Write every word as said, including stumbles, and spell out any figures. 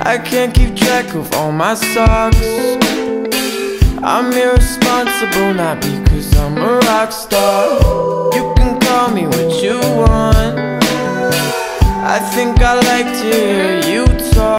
I can't keep track of all my socks. I'm irresponsible, not because I'm a rock star. You can call me what you want. I think I like to hear